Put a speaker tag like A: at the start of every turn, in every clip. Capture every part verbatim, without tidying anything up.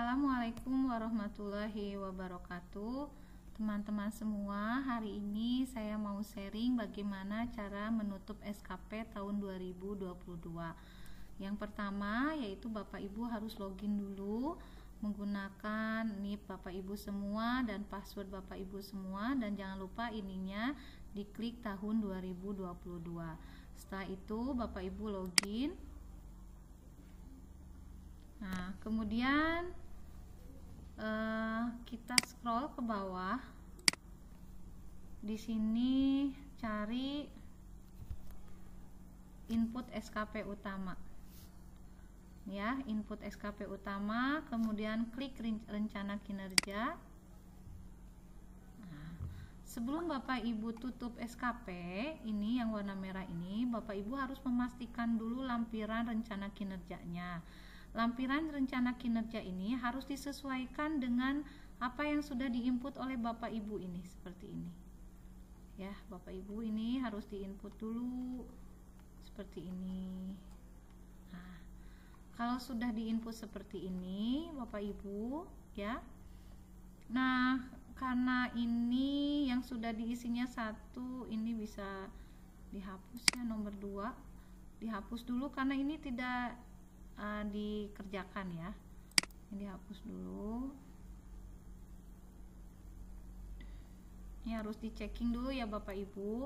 A: Assalamualaikum warahmatullahi wabarakatuh. Teman-teman semua, hari ini saya mau sharing bagaimana cara menutup S K P tahun dua ribu dua puluh dua. Yang pertama yaitu Bapak Ibu harus login dulu menggunakan N I P Bapak Ibu semua dan password Bapak Ibu semua, dan jangan lupa ininya diklik tahun dua ribu dua puluh dua. Setelah itu Bapak Ibu login. Nah, kemudian uh, kita scroll ke bawah. Di sini cari input S K P utama. Ya, input S K P utama, kemudian klik rencana kinerja. Nah, sebelum Bapak Ibu tutup S K P ini yang warna merah ini, Bapak Ibu harus memastikan dulu lampiran rencana kinerjanya. Lampiran rencana kinerja ini harus disesuaikan dengan apa yang sudah diinput oleh Bapak Ibu ini, seperti ini. Ya, Bapak Ibu ini harus diinput dulu seperti ini. Nah, kalau sudah diinput seperti ini, Bapak Ibu, ya. Nah, karena ini yang sudah diisinya satu, ini bisa dihapus ya, nomor dua. Dihapus dulu karena ini tidak Uh, dikerjakan ya. Ini dihapus dulu. Ini harus dicekking dulu ya Bapak Ibu.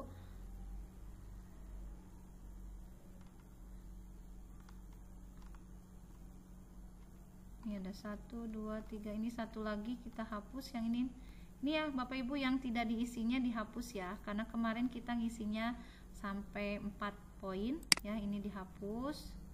A: Ini ada satu, dua, tiga. Ini satu lagi kita hapus. Yang ini, ini ya Bapak Ibu, yang tidak diisinya dihapus ya. Karena kemarin kita ngisinya sampai empat poin ya. Ini dihapus.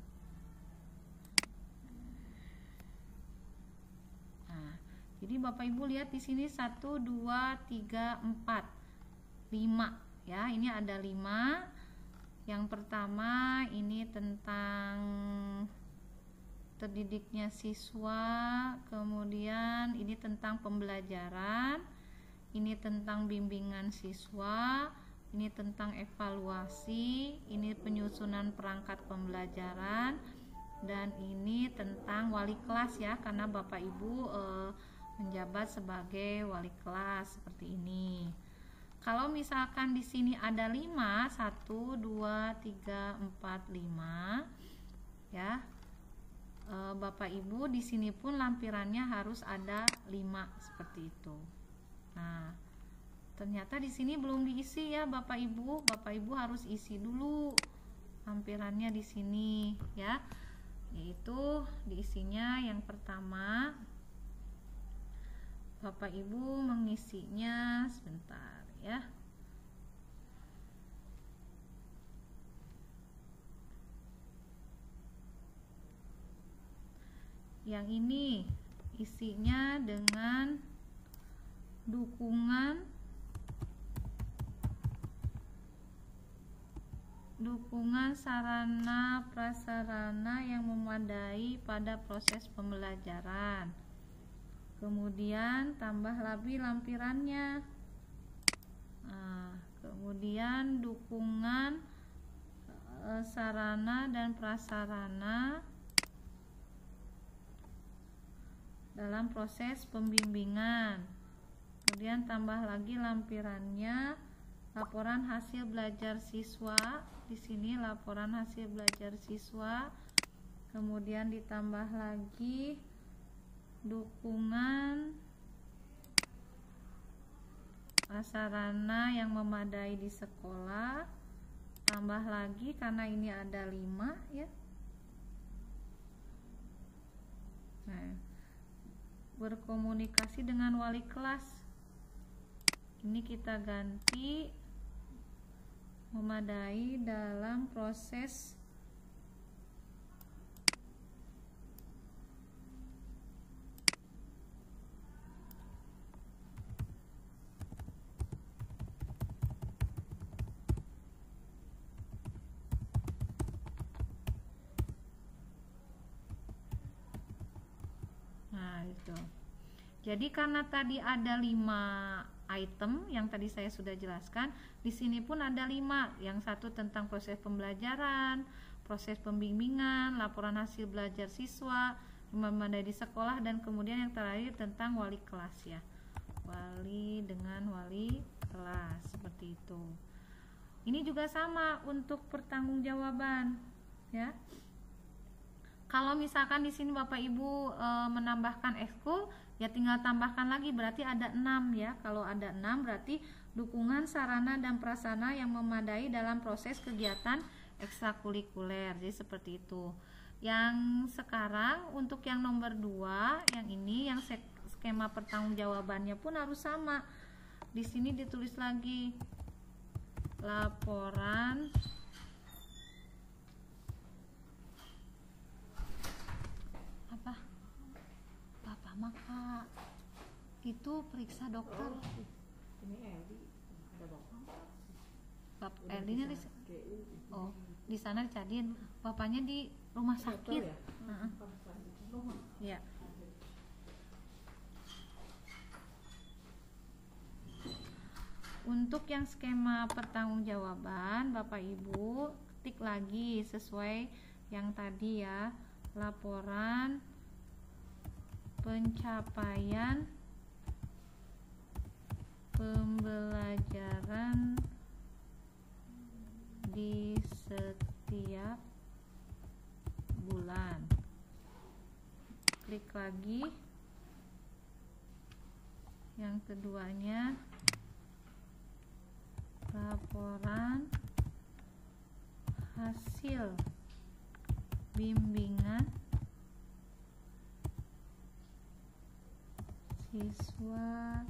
A: Jadi Bapak Ibu lihat di sini satu, dua, tiga, empat, lima ya. Ini ada lima. Yang pertama ini tentang terdidiknya siswa, kemudian ini tentang pembelajaran, ini tentang bimbingan siswa, ini tentang evaluasi, ini penyusunan perangkat pembelajaran, dan ini tentang wali kelas ya, karena Bapak Ibu eh, menjabat sebagai wali kelas seperti ini. Kalau misalkan di sini ada lima, satu, dua, tiga, empat, lima ya. E, Bapak Ibu di sini pun lampirannya harus ada lima seperti itu. Nah, ternyata di sini belum diisi ya Bapak Ibu. Bapak Ibu harus isi dulu lampirannya di sini ya. Yaitu diisinya yang pertama, Bapak Ibu mengisinya sebentar ya. Yang ini isinya dengan dukungan dukungan sarana prasarana yang memadai pada proses pembelajaran. Kemudian tambah lagi lampirannya. Nah, kemudian dukungan e, sarana dan prasarana dalam proses pembimbingan. Kemudian tambah lagi lampirannya, laporan hasil belajar siswa. Di sini laporan hasil belajar siswa. Kemudian ditambah lagi dukungan sarana yang memadai di sekolah. Tambah lagi karena ini ada lima ya. Nah, berkomunikasi dengan wali kelas. Ini kita ganti memadai dalam proses Nah, itu. Jadi karena tadi ada lima item yang tadi saya sudah jelaskan, di sini pun ada lima. Yang satu tentang proses pembelajaran, proses pembimbingan, laporan hasil belajar siswa, memadai di sekolah, dan kemudian yang terakhir tentang wali kelas ya, wali dengan wali kelas, seperti itu. Ini juga sama untuk pertanggungjawaban ya. Kalau misalkan di sini Bapak Ibu e, menambahkan ekskul, ya tinggal tambahkan lagi, berarti ada enam ya. Kalau ada enam berarti dukungan sarana dan prasarana yang memadai dalam proses kegiatan ekstrakurikuler. Jadi seperti itu. Yang sekarang untuk yang nomor dua, yang ini yang skema pertanggungjawabannya pun harus sama. Di sini ditulis lagi laporan apa? Bapak maka itu periksa dokter.
B: Ini Eli, ada bapak.
A: Bapak Eli nya di oh di sana dicariin, bapaknya di rumah sakit. Ya? Uh-uh. Ya. Untuk yang skema pertanggungjawaban, Bapak Ibu ketik lagi sesuai yang tadi ya, laporan pencapaian pembelajaran di setiap bulan. Klik lagi yang keduanya, laporan hasil bimbingan siswa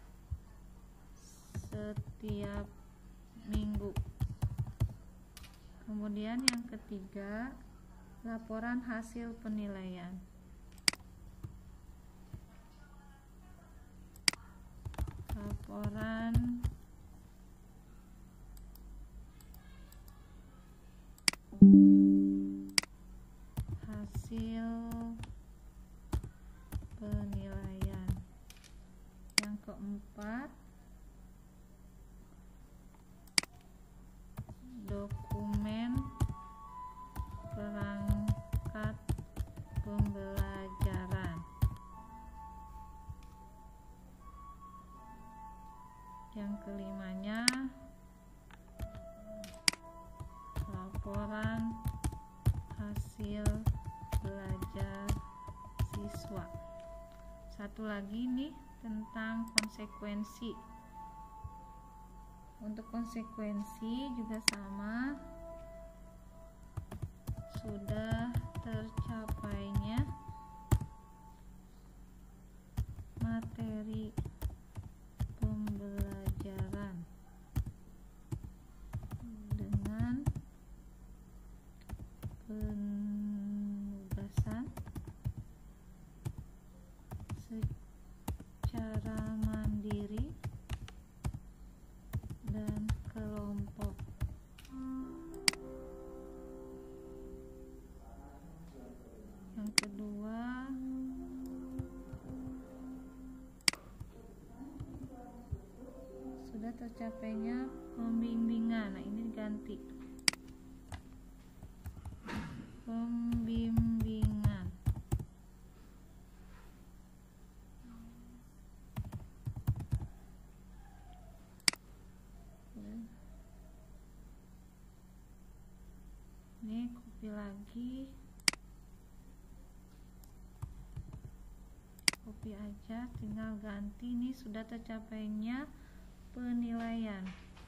A: setiap minggu. Kemudian yang ketiga, laporan hasil penilaian. Laporan hasil penilaian. Yang keempat, dokumen perangkat pembelajaran. Yang kelimanya, laporan hasil belajar siswa. Satu lagi nih tentang konsekuensi. Untuk konsekuensi juga sama, sudah tercapainya materi pembelajaran dengan penugasan secara mandiri dan kelompok. Yang kedua, sudah tercapainya pembimbingan. Nah, ini diganti pembimbingan. Ini copy lagi, copy aja, tinggal ganti. Ini sudah tercapainya penilaian.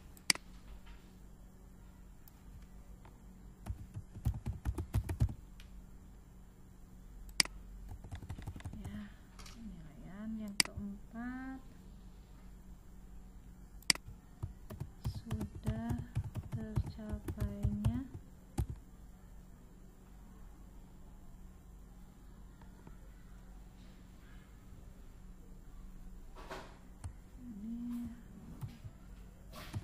A: Ya, penilaian. Yang keempat, sudah tercapainya ini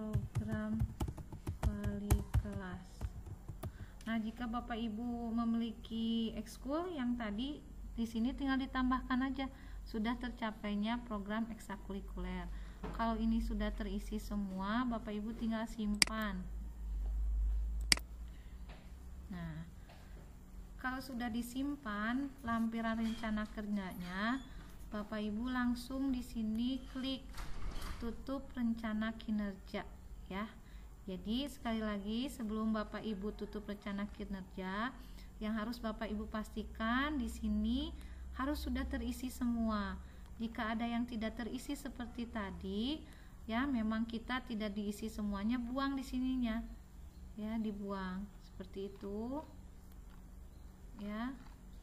A: program wali kelas. Nah, jika Bapak Ibu memiliki ekskul yang tadi, di sini tinggal ditambahkan aja sudah tercapainya program ekstrakurikuler. Kalau ini sudah terisi semua, Bapak Ibu tinggal simpan. Nah, kalau sudah disimpan lampiran rencana kerjanya, Bapak Ibu langsung di sini klik tutup rencana kinerja ya. Jadi sekali lagi, sebelum Bapak Ibu tutup rencana kinerja, yang harus Bapak Ibu pastikan di sini harus sudah terisi semua. Jika ada yang tidak terisi seperti tadi, ya memang kita tidak diisi semuanya, buang di sininya. Ya, dibuang seperti itu. Ya.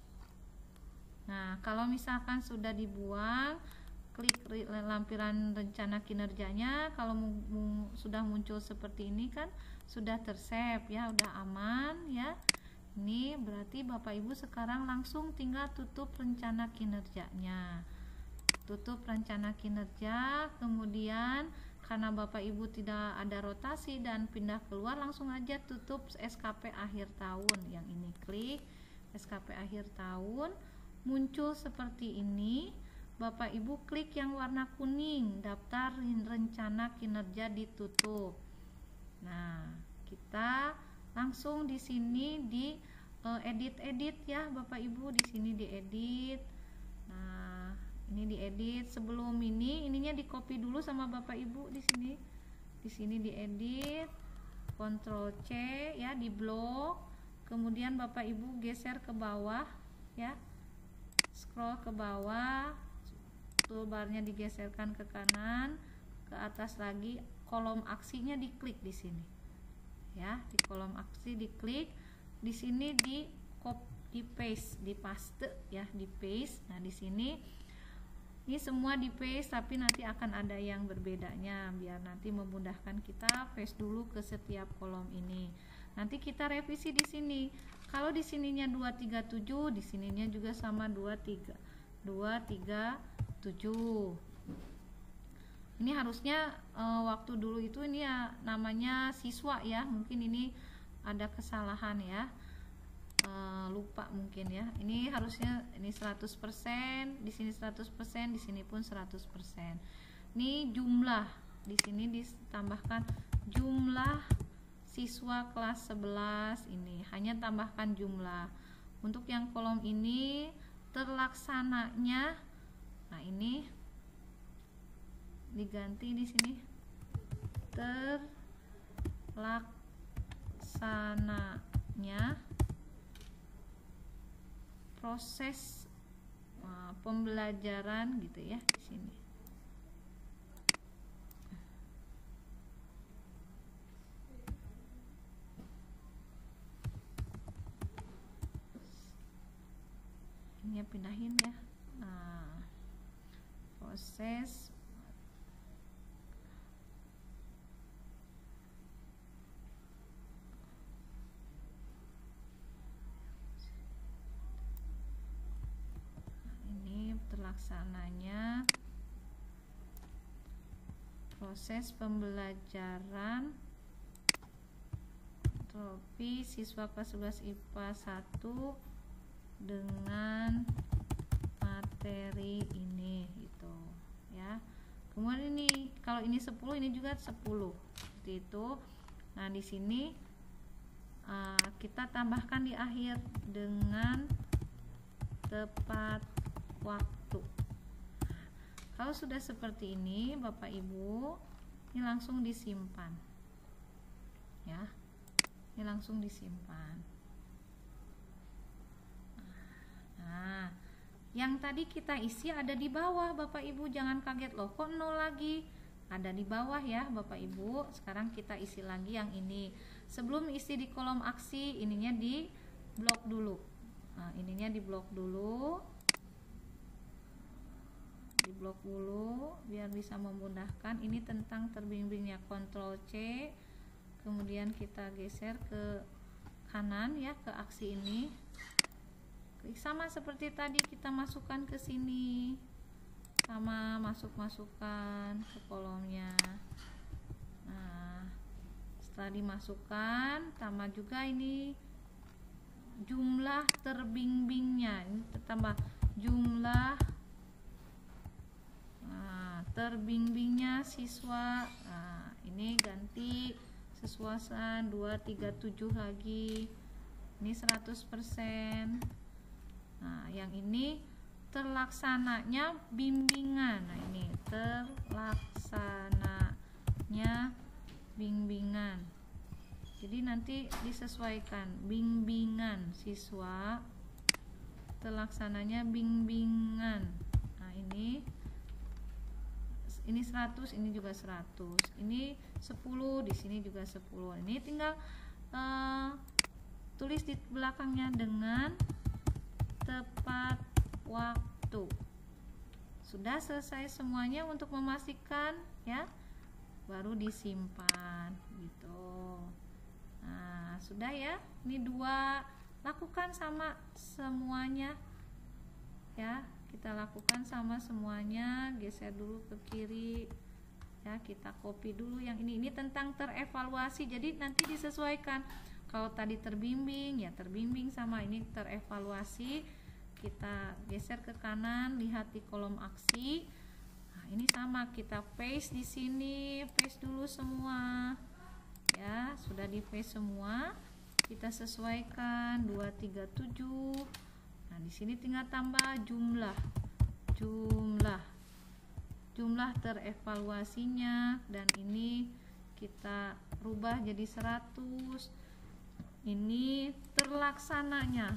A: Nah, kalau misalkan sudah dibuang, klik lampiran rencana kinerjanya. Kalau sudah muncul seperti ini kan sudah tersave ya, udah aman ya. Ini berarti Bapak Ibu sekarang langsung tinggal tutup rencana kinerjanya. Tutup rencana kinerja, kemudian karena Bapak Ibu tidak ada rotasi dan pindah keluar, langsung aja tutup S K P akhir tahun. Yang ini klik S K P akhir tahun, muncul seperti ini. Bapak Ibu klik yang warna kuning, daftar rencana kinerja ditutup. Nah, kita langsung di sini di uh, edit-edit ya Bapak Ibu, di sini diedit. Nah, ini diedit. Sebelum ini, ininya di copy dulu sama Bapak Ibu di sini. Di sini diedit, Ctrl C ya, di blok. Kemudian Bapak Ibu geser ke bawah ya. Scroll ke bawah, toolbarnya digeserkan ke kanan, ke atas lagi, kolom aksinya diklik di sini. Ya, di kolom aksi diklik, di sini di copy paste, di paste ya, di paste. Nah, di sini ini semua di paste, tapi nanti akan ada yang berbedanya biar nanti memudahkan kita paste dulu ke setiap kolom ini. Nanti kita revisi di sini. Kalau di sininya dua tiga tujuh, di sininya juga sama dua tiga tujuh. Ini harusnya e, waktu dulu itu ini ya namanya siswa ya. Mungkin ini ada kesalahan ya. E, lupa mungkin ya. Ini harusnya ini seratus persen, di sini seratus persen, di sini pun seratus persen. Ini jumlah. Di sini ditambahkan jumlah siswa kelas sebelas ini, hanya tambahkan jumlah. Untuk yang kolom ini terlaksananya, nah ini diganti di sini terlaksananya proses uh, pembelajaran gitu ya di sini. Ini pindahin ya. Nah, proses ini terlaksananya proses pembelajaran tropi siswa kelas sebelas I P A satu dengan materi ini gitu ya. Kemudian ini kalau ini sepuluh, ini juga sepuluh seperti itu. Nah, di sini uh, kita tambahkan di akhir dengan tepat waktu. Kalau sudah seperti ini Bapak Ibu, ini langsung disimpan ya. Ini langsung disimpan. Nah, yang tadi kita isi ada di bawah Bapak Ibu, jangan kaget loh kok nol lagi. Ada di bawah ya Bapak Ibu. Sekarang kita isi lagi yang ini. Sebelum isi di kolom aksi, ininya di blok dulu. Nah, ininya di blok dulu. Di blok dulu biar bisa memudahkan. Ini tentang terbimbingnya, Ctrl C. Kemudian kita geser ke kanan ya, ke aksi ini. Sama seperti tadi kita masukkan ke sini, sama masuk-masukkan ke kolomnya. Nah, Setelah dimasukkan, tambah juga ini jumlah terbimbingnya. Ini tambah jumlah nah, terbimbingnya siswa. Nah, ini ganti sesuaikan dua tiga tujuh lagi. Ini seratus persen. Nah, yang ini terlaksananya bimbingan. Nah, ini terlaksananya bimbingan. Jadi nanti disesuaikan bimbingan siswa, terlaksananya bimbingan. Nah, ini ini seratus, ini juga seratus. Ini sepuluh, di sini juga sepuluh. Ini tinggal uh, tulis di belakangnya dengan tepat waktu. Sudah selesai semuanya untuk memastikan ya, baru disimpan gitu. Nah, sudah ya. Ini dua, lakukan sama semuanya ya. Kita lakukan sama semuanya. Geser dulu ke kiri ya, kita copy dulu yang ini. Ini tentang terevaluasi, jadi nanti disesuaikan. Kalau tadi terbimbing ya terbimbing, sama ini terevaluasi. Kita geser ke kanan, lihat di kolom aksi. Nah, ini sama, kita paste di sini, paste dulu semua. Ya, sudah di paste semua. Kita sesuaikan dua tiga tujuh. Nah, di sini tinggal tambah jumlah. Jumlah. Jumlah terevaluasinya, dan ini kita rubah jadi seratus. Ini terlaksananya,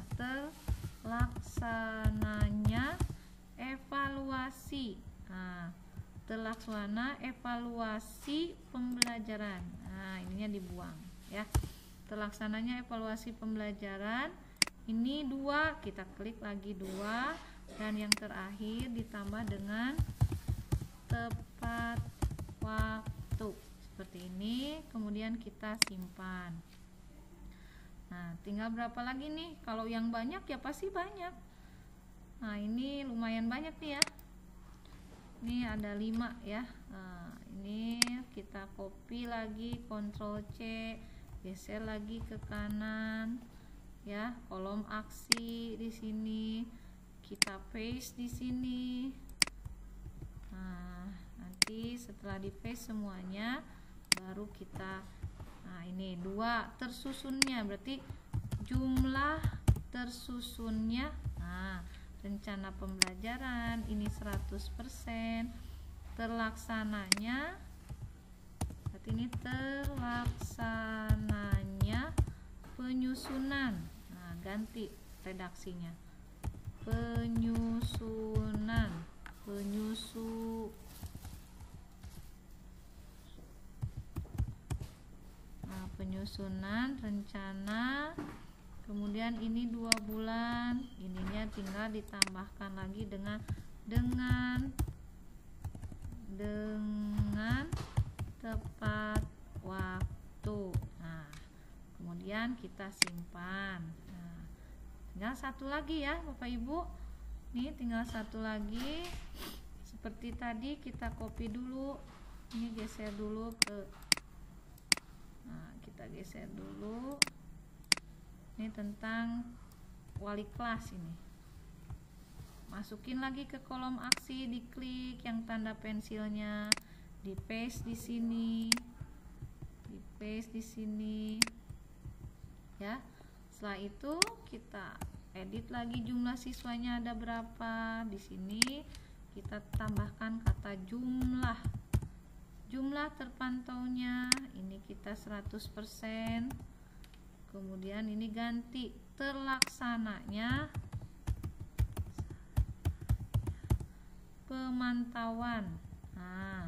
A: terlaksananya evaluasi. Nah, terlaksana evaluasi pembelajaran. Nah, ininya dibuang ya. Terlaksananya evaluasi pembelajaran. Ini dua, kita klik lagi dua, dan yang terakhir ditambah dengan tepat waktu seperti ini. Kemudian kita simpan. Nah, tinggal berapa lagi nih? Kalau yang banyak ya pasti banyak. Nah, ini lumayan banyak nih ya. Ini ada lima ya. Nah, ini kita copy lagi, Ctrl C, geser lagi ke kanan ya, kolom aksi di sini, kita paste di sini. Nah, nanti setelah di paste semuanya, baru kita, nah ini dua tersusunnya, berarti jumlah tersusunnya. Nah, rencana pembelajaran ini seratus persen, terlaksananya berarti ini terlaksananya penyusunan. Nah, ganti redaksinya, penyusunan, penyusu nah, penyusunan rencana. Kemudian ini dua bulan, ininya tinggal ditambahkan lagi dengan dengan dengan tepat waktu. Nah, kemudian kita simpan. Nah, tinggal satu lagi ya Bapak Ibu. Nih tinggal satu lagi. Seperti tadi kita copy dulu. Ini geser dulu ke, nah kita geser dulu. Ini tentang wali kelas ini. Masukin lagi ke kolom aksi, diklik yang tanda pensilnya, di paste di sini, di paste di sini, ya. Setelah itu kita edit lagi jumlah siswanya ada berapa. Di sini kita tambahkan kata jumlah. Jumlah terpantaunya ini kita seratus persen. Kemudian ini ganti terlaksananya pemantauan. Nah,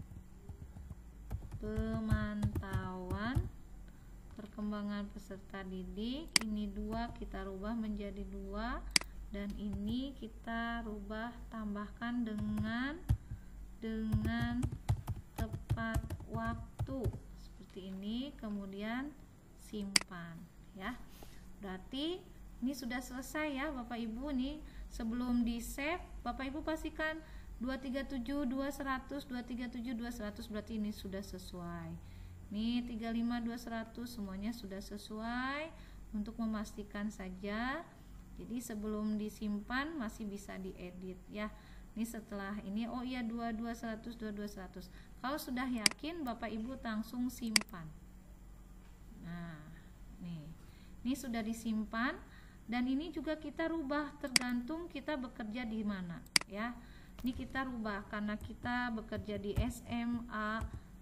A: pemantauan perkembangan peserta didik ini dua, kita rubah menjadi dua, dan ini kita rubah tambahkan dengan dengan tepat waktu seperti ini. Kemudian simpan ya. Berarti ini sudah selesai ya Bapak Ibu. Nih sebelum di save, Bapak Ibu pastikan dua tiga tujuh, dua seratus, dua tiga tujuh, dua seratus, berarti ini sudah sesuai Nih tiga puluh lima, dua ratus semuanya sudah sesuai. Untuk memastikan saja, jadi sebelum disimpan masih bisa diedit ya. Ini setelah ini, oh iya dua puluh dua, seratus, dua puluh dua, seratus. Kalau sudah yakin, Bapak Ibu langsung simpan. Nah, nih. Ini sudah disimpan dan ini juga kita rubah tergantung kita bekerja di mana ya. Ini kita rubah karena kita bekerja di S M A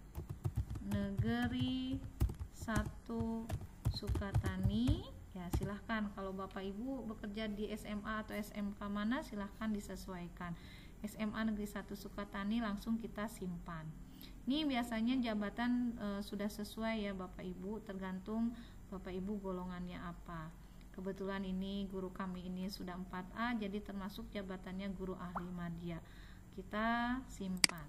A: Negeri satu Sukatani ya, silahkan kalau Bapak Ibu bekerja di S M A atau S M K mana silahkan disesuaikan. S M A Negeri satu Sukatani langsung kita simpan. Ini biasanya jabatan e, sudah sesuai ya Bapak Ibu, tergantung Bapak Ibu golongannya apa. Kebetulan ini guru kami ini sudah empat A, jadi termasuk jabatannya guru ahli madya. Kita simpan.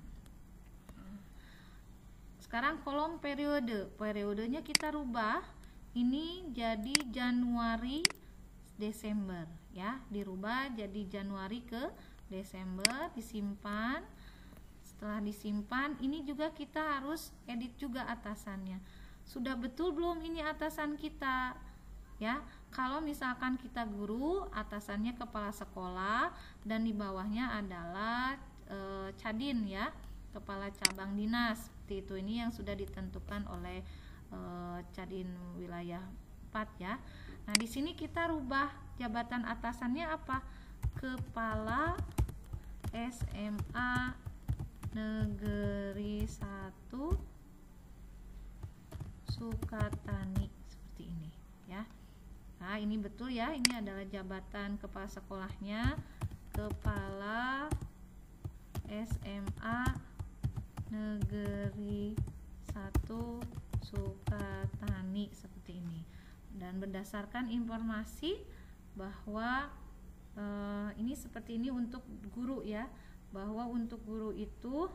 A: Sekarang kolom periode, periodenya kita rubah. Ini jadi Januari Desember ya, dirubah jadi Januari ke Desember, disimpan. Setelah disimpan, ini juga kita harus edit juga atasannya. Sudah betul belum ini atasan kita? Ya, kalau misalkan kita guru, atasannya kepala sekolah dan di bawahnya adalah e, Cadin ya, kepala cabang dinas. Seperti itu, ini yang sudah ditentukan oleh e, Cadin wilayah empat ya. Nah, di sini kita rubah jabatan atasannya apa? Kepala S M A Negeri satu Sukatani, seperti ini ya. Nah, ini betul ya, ini adalah jabatan kepala sekolahnya, Kepala S M A Negeri satu Sukatani, seperti ini. Dan berdasarkan informasi bahwa eh, ini seperti ini untuk guru ya, bahwa untuk guru itu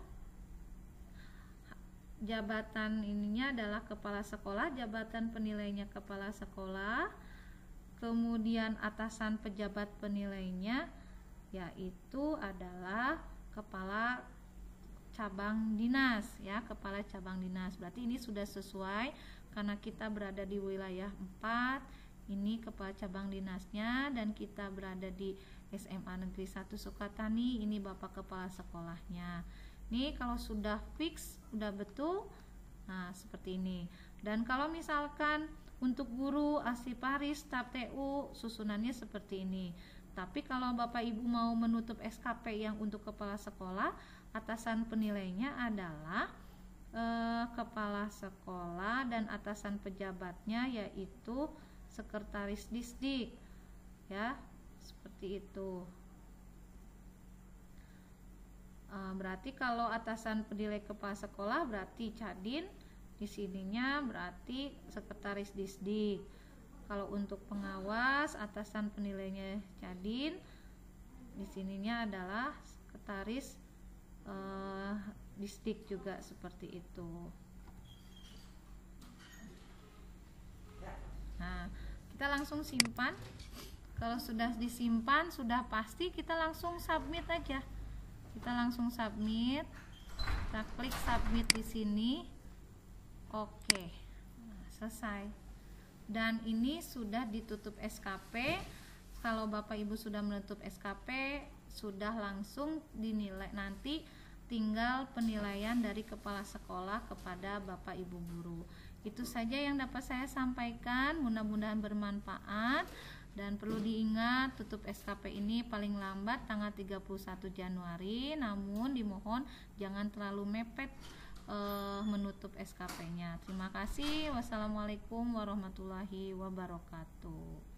A: jabatan ininya adalah kepala sekolah, jabatan penilainya kepala sekolah, kemudian atasan pejabat penilainya yaitu adalah kepala cabang dinas ya, kepala cabang dinas. Berarti ini sudah sesuai karena kita berada di wilayah empat, ini kepala cabang dinasnya, dan kita berada di S M A Negeri satu Sukatani, ini Bapak kepala sekolahnya. Nih kalau sudah fix, udah betul, nah seperti ini. Dan kalau misalkan untuk guru, asiparis, staf T U, susunannya seperti ini. Tapi kalau Bapak Ibu mau menutup S K P yang untuk kepala sekolah, atasan penilainya adalah eh, kepala sekolah dan atasan pejabatnya yaitu sekretaris Disdik ya, seperti itu. E, berarti kalau atasan penilai kepala sekolah berarti Cadin, di sininya berarti sekretaris Disdik. Kalau untuk pengawas, atasan penilainya Cadin, di sininya adalah sekretaris e, Disdik juga, seperti itu. Nah, kita langsung simpan. Kalau sudah disimpan, sudah pasti kita langsung submit aja. Kita langsung submit. Kita klik submit di sini. Oke. Nah, selesai. Dan ini sudah ditutup S K P. Kalau Bapak Ibu sudah menutup S K P, sudah langsung dinilai. Nanti tinggal penilaian dari kepala sekolah kepada Bapak Ibu guru. Itu saja yang dapat saya sampaikan, mudah-mudahan bermanfaat. Dan perlu diingat, tutup S K P ini paling lambat tanggal tiga puluh satu Januari. Namun dimohon jangan terlalu mepet uh, menutup S K P-nya. Terima kasih. Wassalamualaikum warahmatullahi wabarakatuh.